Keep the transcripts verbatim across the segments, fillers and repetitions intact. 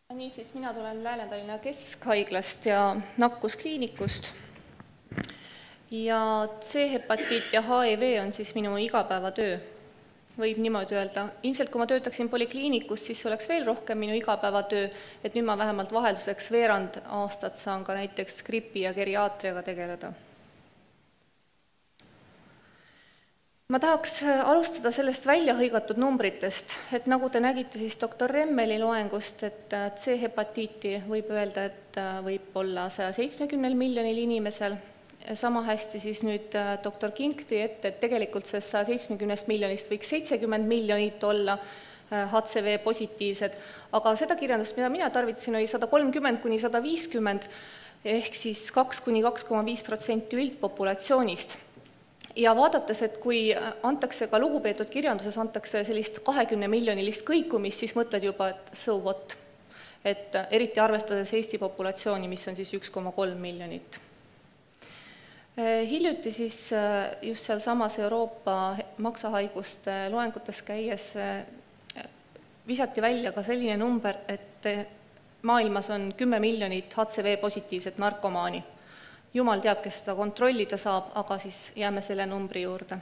Niisiis, mina tulen Lääne-Tallinna Keskhaiglast ja nakkuskliinikust ja C-hepatiit ja H I V on siis minu igapäevatöö, võib niimoodi öelda. Ilmselt, kui ma töötaksin polikliinikus, siis oleks veel rohkem minu igapäevatöö, et nüüd ma vähemalt vahelduseks veerand aastat saan ka näiteks gripi ja geriaatriaga tegeleda. Ma tahaks alustada sellest välja hõigatud numbritest, et nagu te nägite siis doktor Remmeli loengust, et C-hepatiiti võib öelda, et võib olla saja seitsmekümnel miljonil inimesel. Sama hästi siis nüüd doktor Kink tõi ette, et tegelikult sellest saja seitsmekümnest miljonist võiks seitsekümmend miljonit olla H C V positiivsed, aga seda kirjandust, mida mina tarvitasin, oli sada kolmkümmend kuni sada viiskümmend ehk siis kaks kuni kaks koma viis protsenti üldpopulatsioonist. Ja vaadates, et kui antakse ka lugupeetud kirjanduses, antakse sellist kahekümne miljonilist kõikumist, siis mõtled juba, et so what, et eriti arvestades Eesti populatsiooni, mis on siis üks koma kolm miljonit. Hiljuti siis just seal samas Euroopa maksahaiguste loengutes käies visati välja ka selline number, et maailmas on kümme miljonit H C V positiivset narkomaani. Jumal teab, kes seda kontrollida saab, aga siis jääme selle numbri juurde.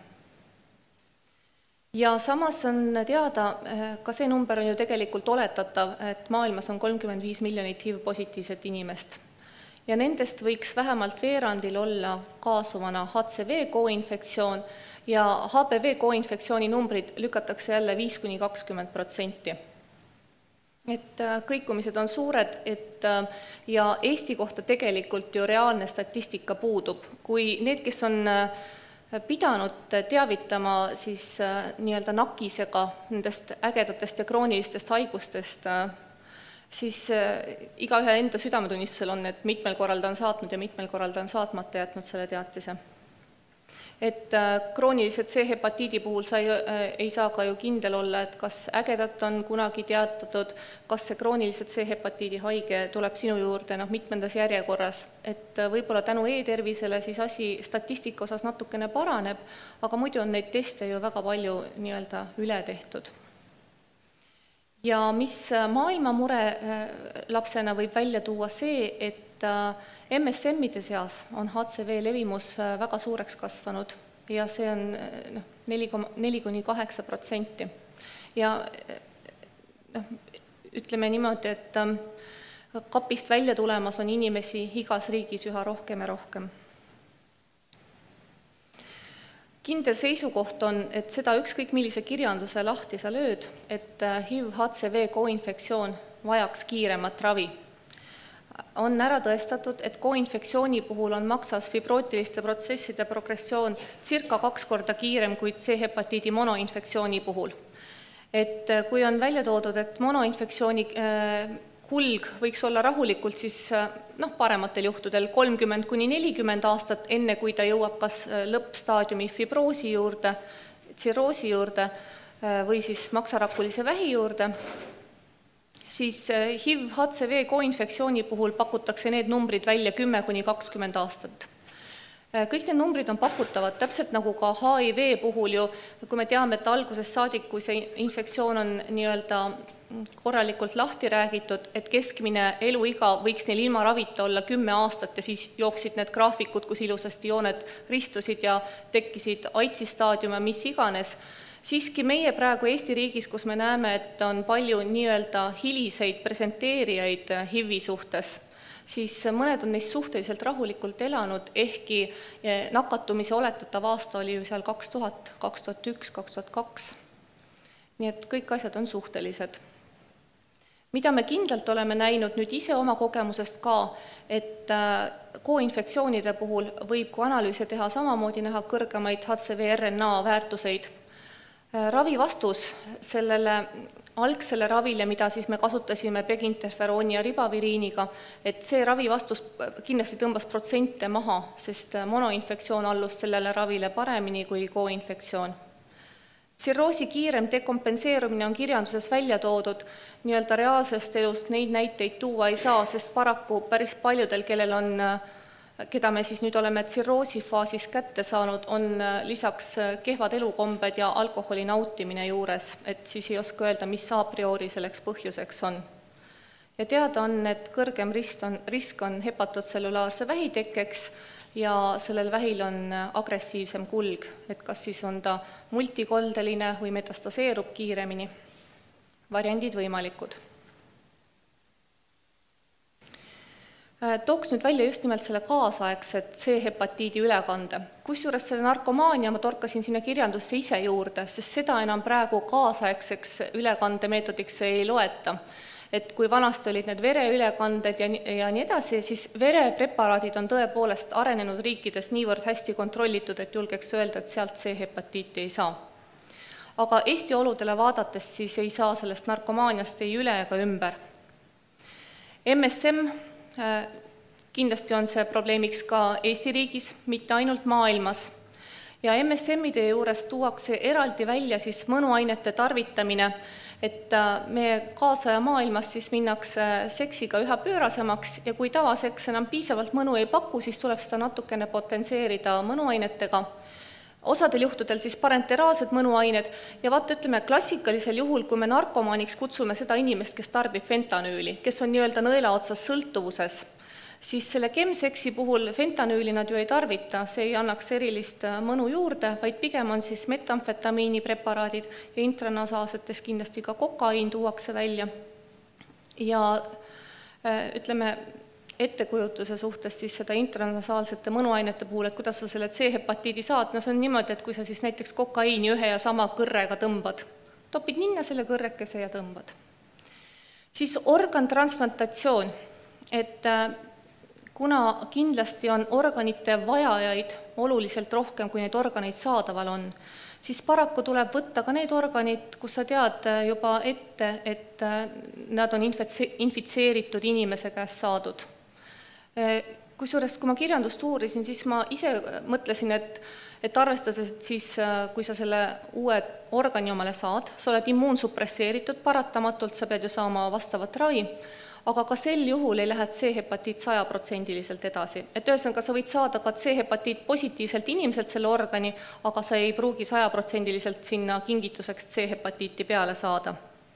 Ja samas on teada, ka see number on ju tegelikult oletatav, et maailmas on kolmkümmend viis miljonit H I V-positiivset inimest. Ja nendest võiks vähemalt veerandil olla kaasuvana H C V koinfektsioon ja H P V koinfektsiooni numbrid lükatakse jälle viis kuni kakskümmend protsenti. Et kõikumised on suured, et ja Eesti kohta tegelikult ju reaalne statistika puudub. Kui need, kes on pidanud teavitama siis nii-öelda nakisega nendest ägedatest ja kroonilistest haigustest, siis igaühe enda südametunnistusel on, et mitmel korral ta on saatnud ja mitmel korral ta on saatmata jätnud selle teatise. Et kroonilised C-hepatiidi puhul sa ei, ei saa ka ju kindel olla, et kas ägedat on kunagi teatatud, kas see kroonilised C-hepatiidi haige tuleb sinu juurde noh, mitmendas järjekorras, et võib-olla tänu e-tervisele siis asi statistika osas natukene paraneb, aga muidu on neid teste ju väga palju nii-öelda üle tehtud. Ja mis maailma mure lapsena võib välja tuua see, et M S M-ide seas on H C V levimus väga suureks kasvanud ja see on no, neli kuni kaheksa protsenti. Ja no, ütleme niimoodi, et kapist välja tulemas on inimesi igas riigis üha rohkem ja rohkem. Kindel seisukoht on, et seda ükskõik millise kirjanduse lahti sa lööd, et H I V-H C V koinfektsioon vajaks kiiremat ravi. On ära tõestatud, et koinfektsiooni puhul on maksas fibrootiliste protsesside progressioon circa kaks korda kiirem kui C-hepatiidi monoinfektsiooni puhul. Et kui on välja toodud, et monoinfektsiooni kulg võiks olla rahulikult siis noh, parematel juhtudel kolmkümmend kuni nelikümmend aastat, enne kui ta jõuab kas lõppstaadiumi fibroosi juurde, tsirroosi juurde või siis maksarakulise vähi juurde, siis H I V-H C V koinfektsiooni puhul pakutakse need numbrid välja kümme kuni kakskümmend aastat. Kõik need numbrid on pakutavad, täpselt nagu ka H I V puhul ju, kui me teame, et algusest saadik, kui see infektsioon on nii-öelda korralikult lahti räägitud, et keskmine eluiga võiks neil ilma ravita olla kümme aastat ja siis jooksid need graafikud, kus ilusasti jooned ristusid ja tekkisid AIDSi staadium ja mis iganes. Siiski meie praegu Eesti riigis, kus me näeme, et on palju nii-öelda hiliseid presenteerijaid H I V-i suhtes, siis mõned on neist suhteliselt rahulikult elanud, ehkki nakatumise oletatav aasta oli ju seal kaks tuhat, kaks tuhat üks, kaks tuhat kaks. Nii et kõik asjad on suhtelised. Mida me kindlalt oleme näinud nüüd ise oma kogemusest ka, et koinfektsioonide puhul võib kui analüüse teha samamoodi näha kõrgemaid H C V R N A väärtuseid. Ravivastus sellele algsele ravile, mida siis me kasutasime peginterferooni ja ribaviriiniga, et see ravivastus kindlasti tõmbas protsente maha, sest monoinfektsioon allus sellele ravile paremini kui koinfektsioon. Tsirroosi kiirem dekompenseerumine on kirjanduses välja toodud, nii-öelda reaalsest elust neid näiteid tuua ei saa, sest paraku päris paljudel, kellel on keda me siis nüüd oleme tsirroosi faasis kätte saanud, on lisaks kehvad elukombed ja alkoholi nautimine juures, et siis ei oska öelda, mis a priori selleks põhjuseks on. Ja teada on, et kõrgem risk on, risk on hepatotsellulaarse vähi tekkeks ja sellel vähil on agressiivsem kulg, et kas siis on ta multikoldeline või metastaseerub kiiremini. Variandid võimalikud. Tooks nüüd välja just nimelt selle kaasaegset C-hepatiidi ülekande. Kusjuures selle narkomaania ma torkasin sinna kirjandusse ise juurde, sest seda enam praegu kaasaegseks ülekandemeetodiks ei loeta. Et kui vanasti olid need vereülekanded ja, ja nii edasi, siis verepreparaadid on tõepoolest arenenud riikides niivõrd hästi kontrollitud, et julgeks öelda, et sealt C-hepatiiti ei saa. Aga Eesti oludele vaadates siis ei saa sellest narkomaaniast ei üle ega ümber. M S M kindlasti on see probleemiks ka Eesti riigis, mitte ainult maailmas. Ja M S M-ide juures tuuakse eraldi välja siis mõnuainete tarvitamine, et meie kaasaja maailmas siis minnakse seksiga üha pöörasemaks ja kui tavaseks enam piisavalt mõnu ei paku, siis tuleb seda natukene potentseerida mõnuainetega. Osadel juhtudel siis parenteraalsed mõnuained ja vaata, ütleme, klassikalisel juhul, kui me narkomaaniks kutsume seda inimest, kes tarbib fentanüüli, kes on nii-öelda nõela otsas sõltuvuses, siis selle kemseksi puhul fentanüüli nad ju ei tarvita, see ei annaks erilist mõnu juurde, vaid pigem on siis metamfetamiini preparaadid ja intranasaalsetes kindlasti ka kokaiin tuuakse välja. Ja ütleme, ettekujutuse suhtes siis seda intranasaalsete mõnuainete puhul, et kuidas sa selle C-hepatiidi saad, no see on niimoodi, et kui sa siis näiteks kokaiini ühe ja sama kõrrega tõmbad, topid ninna selle kõrrekese ja tõmbad. Siis organtransplantatsioon, et kuna kindlasti on organite vajajaid oluliselt rohkem, kui neid organeid saadaval on, siis paraku tuleb võtta ka need organid, kus sa tead juba ette, et nad on infitseeritud inimese käest saadud. Kusjuures, kui ma kirjandust uurisin, siis ma ise mõtlesin, et, et arvestades, et siis, kui sa selle uue organi omale saad, sa oled immuunsupresseeritud, paratamatult sa pead ju saama vastavat ravi, aga ka sel juhul ei lähe C-hepatiit sajaprotsendiliselt edasi. Et ühesõnaga, sa võid saada ka C-hepatiit positiivselt inimeselt selle organi, aga sa ei pruugi sajaprotsendiliselt sinna kingituseks C-hepatiiti peale saada.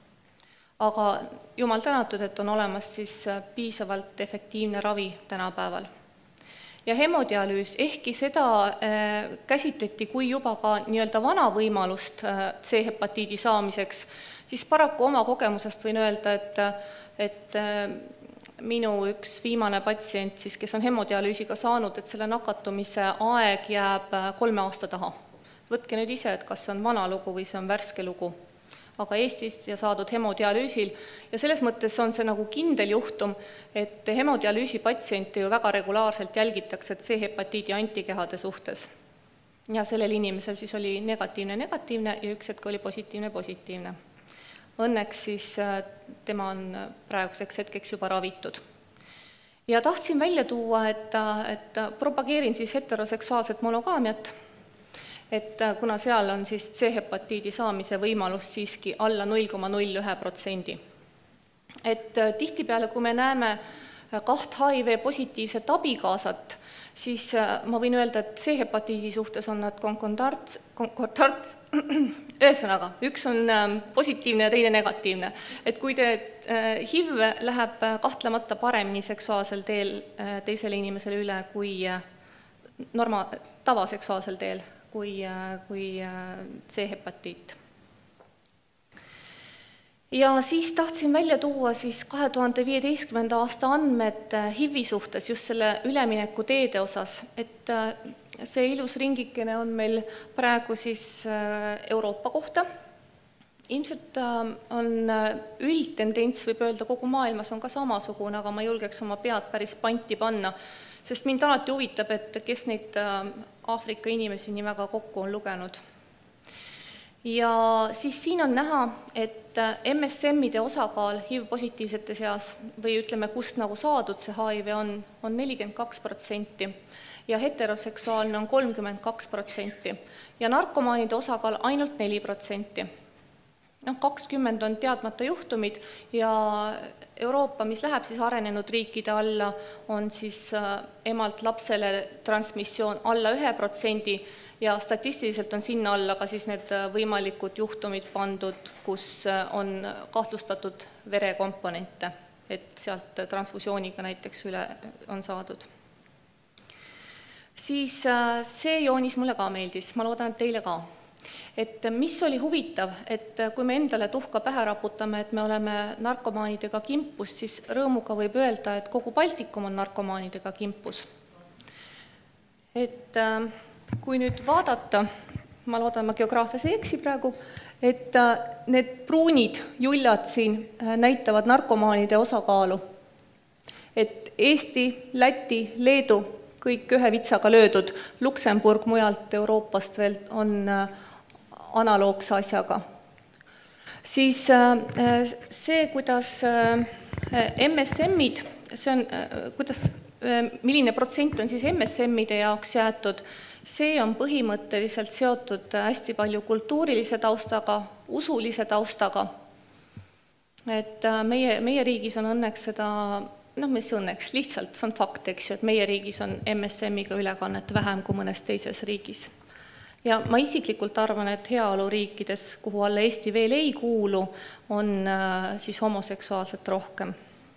Aga jumal tänatud, et on olemas siis piisavalt efektiivne ravi tänapäeval. Ja hemodialüüs, ehkki seda käsitleti kui juba ka nii-öelda vana võimalust C-hepatiidi saamiseks, siis paraku oma kogemusest võin öelda, et et minu üks viimane patsient, siis, kes on hemodialüüsiga saanud, et selle nakatumise aeg jääb kolme aasta taha. Võtke nüüd ise, et kas see on vana lugu või see on värske lugu. Aga Eestist ja saadud hemodialüüsil ja selles mõttes on see nagu kindel juhtum, et hemodialüüsi patsiente ju väga regulaarselt jälgitakse C-hepatiidi antikehade suhtes. Ja sellel inimesel siis oli negatiivne-negatiivne ja üks hetk oli positiivne-positiivne. Õnneks siis tema on praeguseks hetkeks juba ravitud. Ja tahtsin välja tuua, et, et propageerin siis heteroseksuaalset monogaamiat, et kuna seal on siis C-hepatiidi saamise võimalus siiski alla null koma null üks protsendi. Et tihtipeale, kui me näeme kaht H I V positiivset abikaasat, siis ma võin öelda, et C-hepatiidi suhtes on nad konkordants, konkordants, ühesõnaga, üks on positiivne ja teine negatiivne. Et kui te H I V läheb kahtlemata paremini seksuaalsel teel teisele inimesele üle kui norma, tavaseksuaalsel teel kui, kui C-hepatiit. Ja siis tahtsin välja tuua siis kahe tuhande viieteistkümnenda aasta andmed H I V-i suhtes just selle ülemineku teede osas, et see ilus ringikene on meil praegu siis Euroopa kohta. Ilmselt on üldtendents, võib öelda, kogu maailmas on ka samasugune, aga ma julgeks oma pead päris panti panna, sest mind alati huvitab, et kes neid Aafrika inimesi nii väga kokku on lugenud. Ja siis siin on näha, et M S M-ide osakaal H I V-positiivsete seas või ütleme, kust nagu saadud see H I V on, on nelikümmend kaks protsenti ja heteroseksuaalne on kolmkümmend kaks protsenti ja narkomaanide osakaal ainult neli protsenti. noh, kakskümmend on teadmata juhtumid ja Euroopa, mis läheb siis arenenud riikide alla, on siis emalt lapsele transmissioon alla ühe protsendi ja statistiliselt on sinna alla ka siis need võimalikud juhtumid pandud, kus on kahtlustatud verekomponente. et sealt transfusiooniga näiteks üle on saadud. Siis see joonis mulle ka meeldis, ma loodan, et teile ka. Et mis oli huvitav, et kui me endale tuhka pähe raputame, et me oleme narkomaanidega kimpus, siis rõõmuga võib öelda, et kogu Baltikum on narkomaanidega kimpus. Et kui nüüd vaadata, ma loodan, ma geograafias ei eksi praegu, et need pruunid juljad siin näitavad narkomaanide osakaalu. Et Eesti, Läti, Leedu, kõik ühe vitsaga löödud, Luksemburg mujalt Euroopast veel on analoogse asjaga. Siis see, kuidas M S M-id, see on, kuidas, milline protsent on siis M S M-ide jaoks jäetud, see on põhimõtteliselt seotud hästi palju kultuurilise taustaga, usulise taustaga. Et meie, meie riigis on õnneks seda, noh, mis õnneks, lihtsalt see on fakt, eks ju, et meie riigis on M S M-iga ülekannet vähem kui mõnes teises riigis. Ja ma isiklikult arvan, et heaoluriikides, kuhu alla Eesti veel ei kuulu, on siis homoseksuaalset rohkem.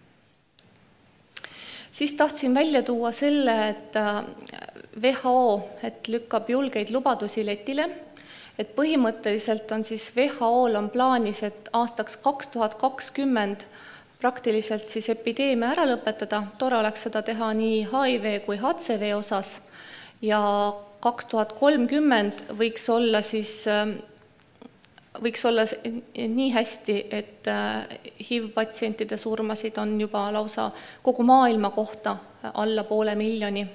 Siis tahtsin välja tuua selle, et W H O et lükkab julgeid lubadusi letile, et põhimõtteliselt on siis W H O-l on plaanis, et aastaks kaks tuhat kakskümmend praktiliselt siis epideemia ära lõpetada, tore oleks seda teha nii H I V kui H C V osas ja kaks tuhat kolmkümmend võiks olla siis, võiks olla nii hästi, et H I V-patsientide surmasid on juba lausa kogu maailma kohta alla poole miljoni.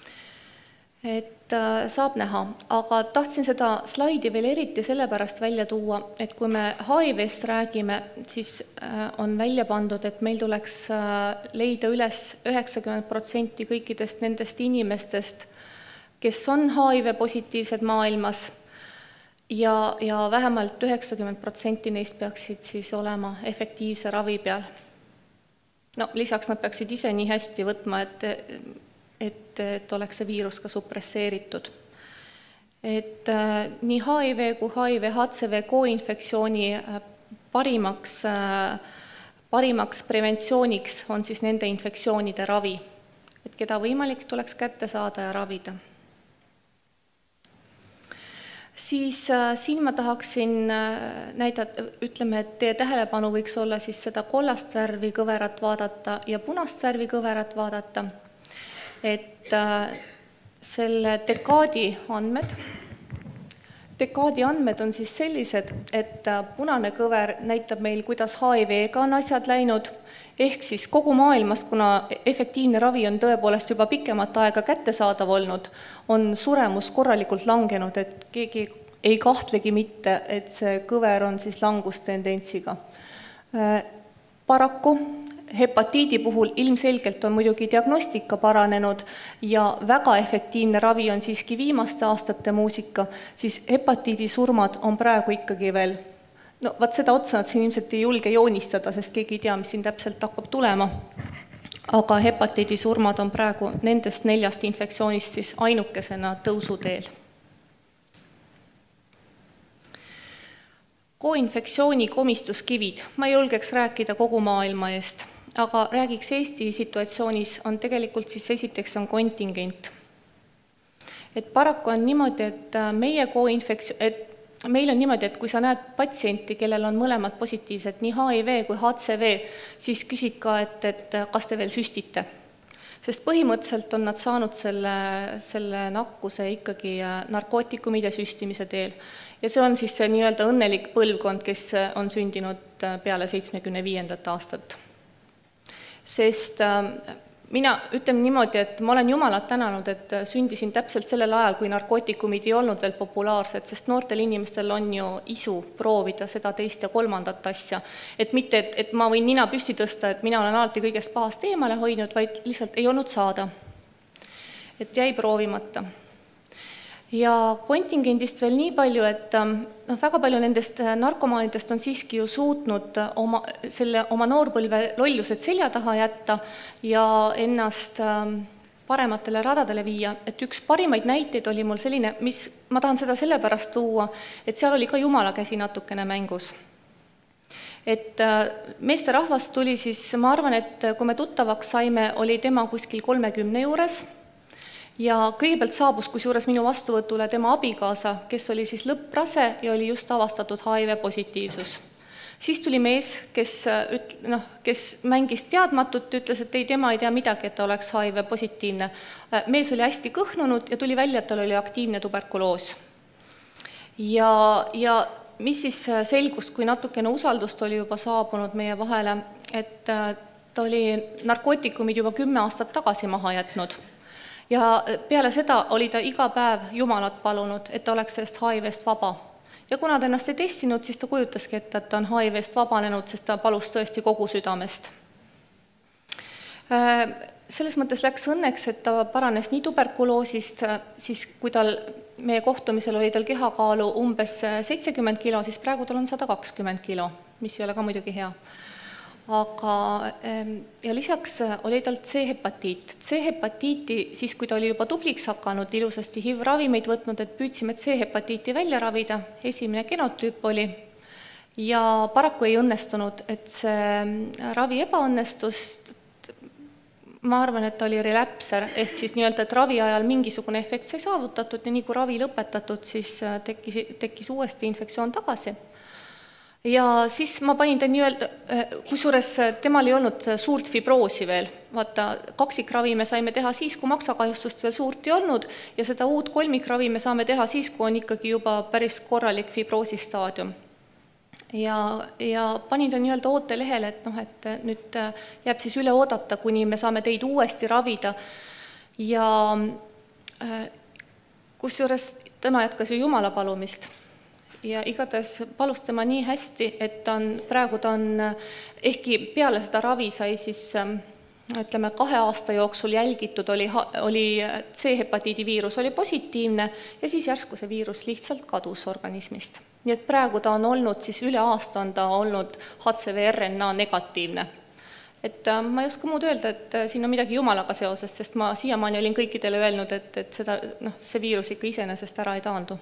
Et saab näha, aga tahtsin seda slaidi veel eriti sellepärast välja tuua, et kui me H I V-st räägime, siis on välja pandud, et meil tuleks leida üles üheksakümmend protsenti kõikidest nendest inimestest, kes on H I V-positiivsed maailmas ja, ja vähemalt üheksakümmend protsenti neist peaksid siis olema efektiivse ravi peal. No, lisaks nad peaksid ise nii hästi võtma, et Et, et oleks see viirus ka supresseeritud. Et äh, nii H I V kui H I V H C V koinfektsiooni äh, parimaks, äh, parimaks preventsiooniks on siis nende infektsioonide ravi, et keda võimalik tuleks kätte saada ja ravida. Siis äh, siin ma tahaksin äh, näidata, ütleme, et teie tähelepanu võiks olla siis seda kollast värvi kõverat vaadata ja punast värvi kõverat vaadata. Et selle dekaadi andmed, dekaadi andmed on siis sellised, et punane kõver näitab meil, kuidas H I V-ga on asjad läinud, ehk siis kogu maailmas, kuna efektiivne ravi on tõepoolest juba pikemat aega kättesaadav olnud, on suremus korralikult langenud, et keegi ei kahtlegi mitte, et see kõver on siis langustendentsiga. Paraku hepatiidi puhul ilmselgelt on muidugi diagnostika paranenud ja väga efektiivne ravi on siiski viimaste aastate muusika, siis hepatiidi surmad on praegu ikkagi veel, no vaat seda otsa nad siin ilmselt ei julge joonistada, sest keegi ei tea, mis siin täpselt hakkab tulema, aga hepatiidi surmad on praegu nendest neljast infektsioonist siis ainukesena tõusuteel. Koinfektsiooni komistuskivid, ma ei julgeks rääkida kogu maailma eest, aga räägiks Eesti situatsioonis on tegelikult siis esiteks on kontingent. Et paraku on niimoodi, et meie koinfektsioon, et meil on niimoodi, et kui sa näed patsienti, kellel on mõlemad positiivsed, nii H I V kui H C V, siis küsid ka, et, et kas te veel süstite. Sest põhimõtteliselt on nad saanud selle, selle nakkuse ikkagi narkootikumide süstimise teel. Ja see on siis see nii-öelda õnnelik põlvkond, kes on sündinud peale seitsmekümne viiendat aastat. Sest mina ütlen niimoodi, et ma olen Jumalat tänanud, et sündisin täpselt sellel ajal, kui narkootikumid ei olnud veel populaarsed, sest noortel inimestel on ju isu proovida seda teist ja kolmandat asja. Et mitte, et, et ma võin nina püsti tõsta, et mina olen alati kõigest pahast eemale hoidnud, vaid lihtsalt ei olnud saada. Et jäi proovimata. Ja kontingendist veel nii palju, et no, väga palju nendest narkomaanidest on siiski ju suutnud oma, selle, oma noorbõlve lollused selja taha jätta ja ennast parematele radadele viia. Et üks parimaid näiteid oli mul selline, mis ma tahan seda sellepärast tuua, et seal oli ka Jumala käsi natukene mängus. et meeste rahvas tuli siis, ma arvan, et kui me tuttavaks saime, oli tema kuskil kolmekümne juures ja kõigepealt saabus kusjuures minu vastuvõtule tema abikaasa, kes oli siis lõpprase ja oli just avastatud H I V positiivsus. Siis tuli mees, kes, noh, kes mängis teadmatut, ütles, et ei, tema ei tea midagi, et ta oleks H I V positiivne. Mees oli hästi kõhnunud ja tuli välja, et tal oli aktiivne tuberkuloos. Ja, ja mis siis selgus, kui natukene usaldust oli juba saabunud meie vahele, et ta oli narkootikumid juba kümme aastat tagasi maha jätnud. Ja peale seda oli ta iga päev Jumalat palunud, et ta oleks sellest H I V-st vaba. Ja kuna ta ennast ei testinud, siis ta kujutaski, et ta on H I V-st vabanenud, sest ta palus tõesti kogu südamest. Selles mõttes läks õnneks, et ta paranes nii tuberkuloosist, siis kui tal meie kohtumisel oli tal kehakaalu umbes seitsekümmend kilo, siis praegu tal on sada kakskümmend kilo, mis ei ole ka muidugi hea. Aga ja lisaks oli tal C-hepatiit. C-hepatiiti, siis kui ta oli juba tubliks hakanud, ilusasti H I V-ravimeid võtnud, et püüdsime C-hepatiiti välja ravida, esimene genotüüp oli, ja paraku ei õnnestunud, et see ravi ebaõnnestus, ma arvan, et ta oli relapser, ehk siis nii-öelda, et ravi ajal mingisugune efekt sai saavutatud ja nii kui ravi lõpetatud, siis tekkis, tekkis uuesti infektsioon tagasi. Ja siis ma panin ta nii-öelda, kusjuures temal ei olnud suurt fibroosi veel. Vaata, kaksikravi me saime teha siis, kui maksakahjustust veel suurt ei olnud ja seda uut kolmikravi me saame teha siis, kui on ikkagi juba päris korralik fibroosistaadium. Ja, ja panin ta nii-öelda ootelehele, et, noh, et nüüd jääb siis üle oodata, kuni me saame teid uuesti ravida. Ja kusjuures tema jätkas ju Jumala palumist. Ja igatahes palus tema nii hästi, et ta on, praegu ta on, ehkki peale seda ravi sai siis, ütleme, kahe aasta jooksul jälgitud, oli, oli C-hepatiidi viirus oli positiivne ja siis järsku see viirus lihtsalt kadus organismist. Nii et praegu ta on olnud, siis üle aasta on ta olnud H C V R N A negatiivne. Et ma ei oska muud öelda, et siin on midagi Jumalaga seoses, sest ma siiamaani olin kõikidele öelnud, et, et seda, noh, see viirus ikka iseenesest ära ei taandu.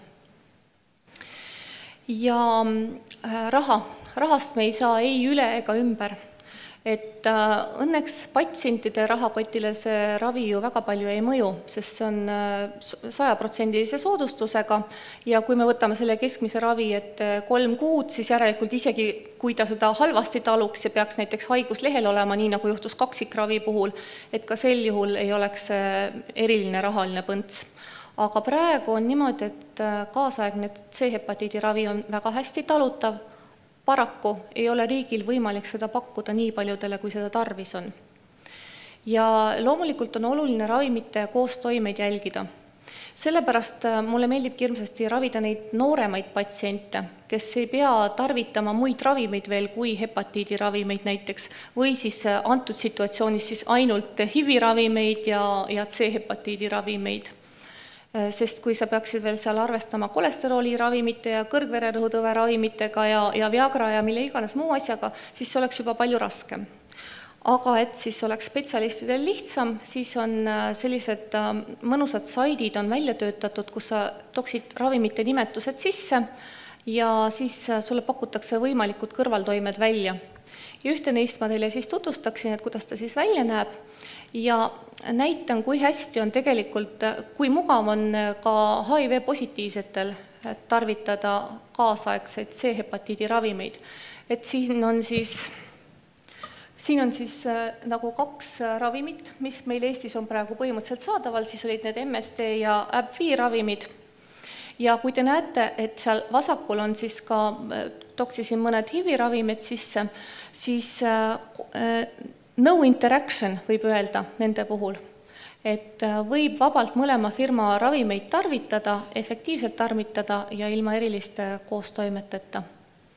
Ja raha, rahast me ei saa ei üle ega ümber, et õnneks patsientide rahakotile see ravi ju väga palju ei mõju, sest see on sajaprotsendilise soodustusega ja kui me võtame selle keskmise ravi, et kolm kuud, siis järelikult isegi kui ta seda halvasti taluks ja peaks näiteks haiguslehel olema, nii nagu juhtus kaksikravi puhul, et ka sel juhul ei oleks eriline rahaline põnts. Aga praegu on niimoodi, et kaasaegne C-hepatiidi ravi on väga hästi talutav. Paraku ei ole riigil võimalik seda pakkuda nii paljudele, kui seda tarvis on. Ja loomulikult on oluline ravimite koostoimeid jälgida. Sellepärast mulle meeldib hirmsasti ravida neid nooremaid patsiente, kes ei pea tarvitama muid ravimeid veel kui hepatiidi ravimeid näiteks, või siis antud situatsioonis siis ainult H I V-ravimeid ja, ja C-hepatiidi ravimeid. Sest kui sa peaksid veel seal arvestama kolesterooli ravimite ja kõrgvererõhutõve ravimitega ja, ja Viagra ja mille iganes muu asjaga, siis see oleks juba palju raskem. Aga et siis oleks spetsialistidel lihtsam, siis on sellised mõnusad saidid on välja töötatud, kus sa toksid ravimite nimetused sisse ja siis sulle pakutakse võimalikud kõrvaltoimed välja. Ja ühte neist ma teile siis tutvustaksin, et kuidas ta siis välja näeb ja näitan, kui hästi on tegelikult, kui mugav on ka H I V positiivsetel tarvitada kaasaegseid C-hepatiidi ravimeid. Et siin on siis, siin on siis nagu kaks ravimit, mis meil Eestis on praegu põhimõtteliselt saadaval, siis olid need M S D ja A B V ravimid. Ja kui te näete, et seal vasakul on siis ka, toksisin mõned H I V-ravimid sisse, siis no interaction võib öelda nende puhul. Et võib vabalt mõlema firma ravimeid tarvitada, efektiivselt tarvitada ja ilma eriliste koostoimeteta.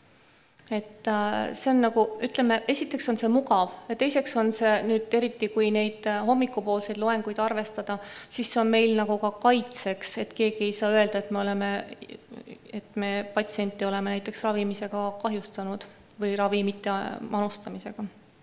Et see on nagu, ütleme, esiteks on see mugav ja teiseks on see nüüd eriti, kui neid hommikupoolseid loenguid arvestada, siis see on meil nagu ka kaitseks, et keegi ei saa öelda, et me oleme, et me patsienti oleme näiteks ravimisega kahjustanud või ravimite manustamisega.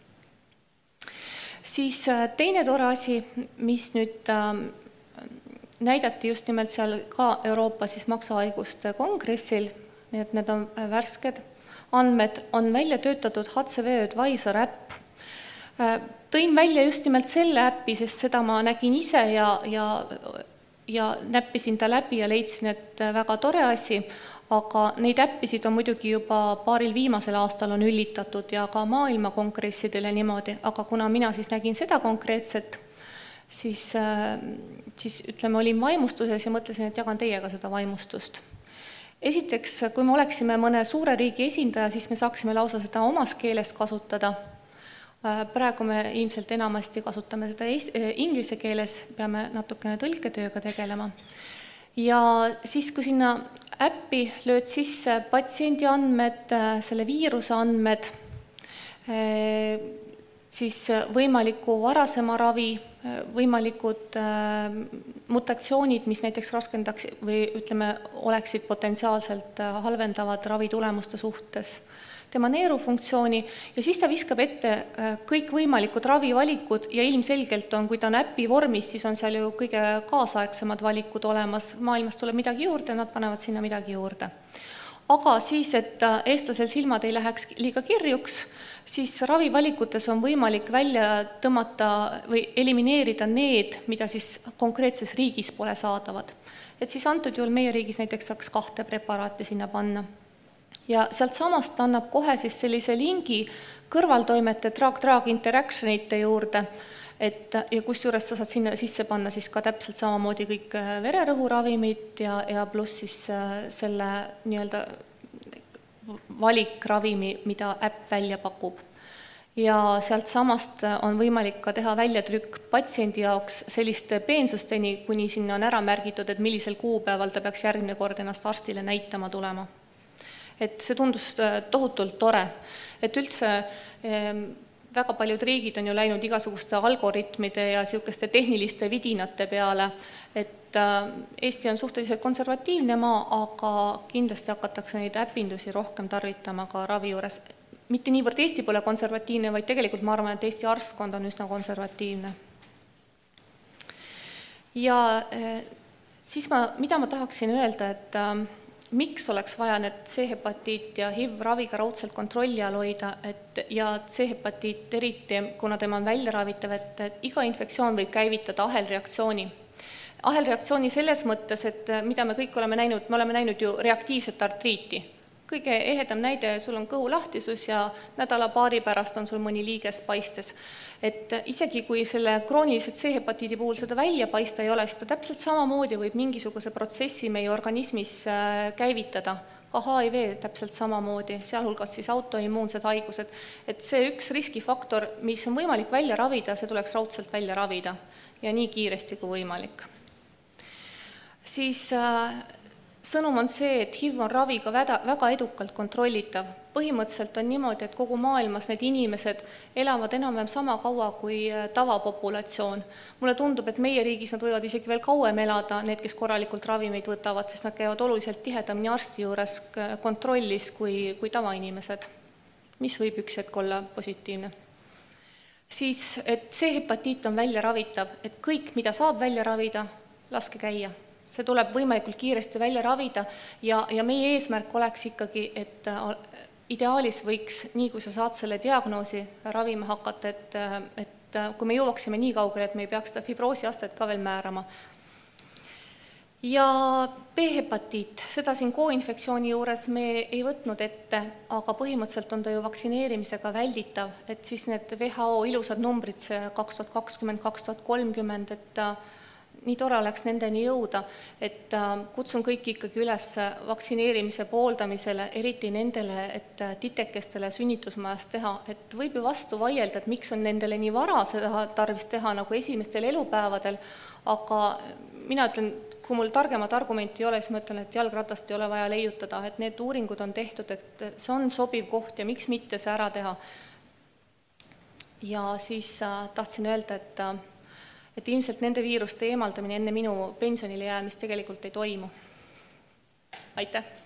Siis teine tore asi, mis nüüd näidati just nimelt seal ka Euroopa siis maksahaiguste kongressil, nii et need on värsked, andmed on välja töötatud H C V Advisor äpp. Tõin välja just nimelt selle äppi, sest seda ma nägin ise ja, ja, ja näppisin ta läbi ja leidsin, et väga tore asi, aga neid äppisid on muidugi juba paaril viimasel aastal on üllitatud ja ka maailma kongressidele niimoodi, aga kuna mina siis nägin seda konkreetset, siis, siis ütleme, olin vaimustuses ja mõtlesin, et jagan teiega seda vaimustust. Esiteks, kui me oleksime mõne suure riigi esindaja, siis me saaksime lausa seda omas keeles kasutada. Praegu me ilmselt enamasti kasutame seda inglise keeles, peame natukene tõlketööga tegelema. Ja siis, kui sinna äppi lööd sisse patsiendi andmed, selle viiruse andmed, siis võimaliku varasema ravi, võimalikud mutatsioonid, mis näiteks raskendaks või ütleme, oleksid potentsiaalselt halvendavad ravitulemuste suhtes, tema neerufunktsiooni ja siis ta viskab ette kõik võimalikud ravivalikud ja ilmselgelt on, kui ta on äpi vormis, siis on seal ju kõige kaasaegsemad valikud olemas, maailmas tuleb midagi juurde, nad panevad sinna midagi juurde. Aga siis, et eestlasel silmad ei läheks liiga kirjuks, siis ravivalikutes on võimalik välja tõmmata või elimineerida need, mida siis konkreetses riigis pole saadavad. Et siis antud juhul meie riigis näiteks saaks kahte preparaati sinna panna. Ja sealt samast annab kohe siis sellise lingi kõrvaltoimete drug-drug interactionite juurde, et, ja kus juures sa saad sinna sisse panna siis ka täpselt samamoodi kõik vererõhuravimid ja, ja pluss siis selle nii-öelda valikravimi, mida äpp välja pakub. Ja sealt samast on võimalik ka teha väljatrükk patsiendi jaoks selliste peensusteni, kuni sinna on ära märgitud, et millisel kuupäeval ta peaks järgmine kord ennast arstile näitama tulema. Et see tundus tohutult tore, et üldse väga paljud riigid on ju läinud igasuguste algoritmide ja niisuguste tehniliste vidinate peale, et Eesti on suhteliselt konservatiivne maa, aga kindlasti hakatakse neid äpindusi rohkem tarvitama ka ravi juures. Mitte niivõrd Eesti pole konservatiivne, vaid tegelikult ma arvan, et Eesti arstkond on üsna konservatiivne. Ja siis ma, mida ma tahaksin öelda, et miks oleks vaja need C-hepatiit ja H I V raviga raudselt kontrolli all hoida, et ja C-hepatiit eriti, kuna tema on välja ravitav, et, et iga infektsioon võib käivitada ahelreaktsiooni. Ahelreaktsiooni selles mõttes, et mida me kõik oleme näinud, me oleme näinud ju reaktiivset artriiti. Kõige ehedam näide, sul on kõhulahtisus ja nädala paari pärast on sul mõni liiges paistes. Et isegi kui selle kroonilise C-hepatiidi puhul seda välja paista ei ole, siis ta täpselt samamoodi võib mingisuguse protsessi meie organismis käivitada. Ka H I V täpselt samamoodi, sealhulgas siis autoimmuunsed haigused. Et see üks riskifaktor, mis on võimalik välja ravida, see tuleks raudselt välja ravida ja nii kiiresti kui võimalik. Siis sõnum on see, et H I V on raviga väga edukalt kontrollitav. Põhimõtteliselt on niimoodi, et kogu maailmas need inimesed elavad enam-vähem sama kaua kui tavapopulatsioon. Mulle tundub, et meie riigis nad võivad isegi veel kauem elada, need, kes korralikult ravimeid võtavad, sest nad käivad oluliselt tihedamini arsti juures kontrollis kui, kui tavainimesed, mis võib üks hetk olla positiivne. Siis, et C-hepatiit on välja ravitav, et kõik, mida saab välja ravida, laske käia. See tuleb võimalikult kiiresti välja ravida ja, ja meie eesmärk oleks ikkagi, et ideaalis võiks, nii kui sa saad selle diagnoosi ravima hakata, et, et kui me jõuaksime nii kaugele, et me ei peaks seda fibroosi-astet ka veel määrama. Ja B-hepatiit, seda siin koinfektsiooni juures me ei võtnud ette, aga põhimõtteliselt on ta ju vaktsineerimisega välditav, et siis need W H O ilusad numbrid, see kaks tuhat kakskümmend – kaks tuhat kolmkümmend, et nii tore oleks nendeni jõuda, et kutsun kõik ikkagi üles vaktsineerimise pooldamisele, eriti nendele, et titekestele sünnitusmajas teha, et võib ju vastu vaielda, et miks on nendele nii vara seda tarvis teha nagu esimestel elupäevadel, aga mina ütlen, kui mul targemat argumenti ei ole, siis ma ütlen, et jalgratast ei ole vaja leiutada, et need uuringud on tehtud, et see on sobiv koht ja miks mitte see ära teha. Ja siis tahtsin öelda, et et ilmselt nende viiruste eemaldamine enne minu pensionile jäämist tegelikult ei toimu. Aitäh!